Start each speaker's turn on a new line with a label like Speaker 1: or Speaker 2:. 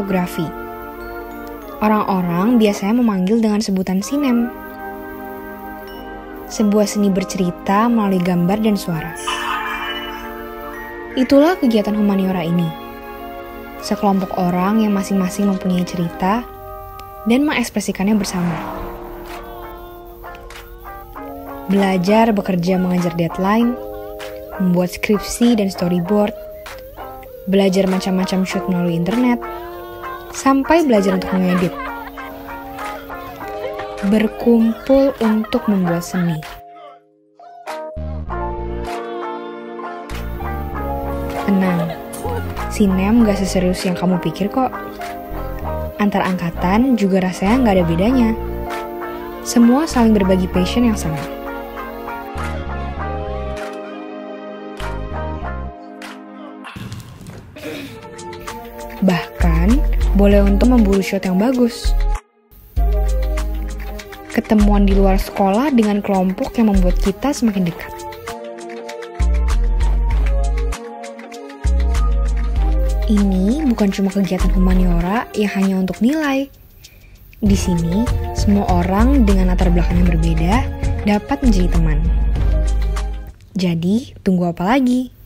Speaker 1: sinematografi. Orang-orang biasanya memanggil dengan sebutan sinem. Sebuah seni bercerita melalui gambar dan suara. Itulah kegiatan humaniora ini. Sekelompok orang yang masing-masing mempunyai cerita dan mengekspresikannya bersama. Belajar bekerja mengejar deadline, membuat skripsi dan storyboard, belajar macam-macam shoot melalui internet, sampai belajar untuk mengedit. Berkumpul untuk membuat seni. Tenang, sinem gak seserius yang kamu pikir kok. Antar angkatan juga rasanya gak ada bedanya. Semua saling berbagi passion yang sama. Bahkan, boleh untuk memburu shot yang bagus. Ketemuan di luar sekolah dengan kelompok yang membuat kita semakin dekat. Ini bukan cuma kegiatan humaniora yang hanya untuk nilai. Di sini, semua orang dengan latar belakang yang berbeda dapat menjadi teman. Jadi, tunggu apa lagi?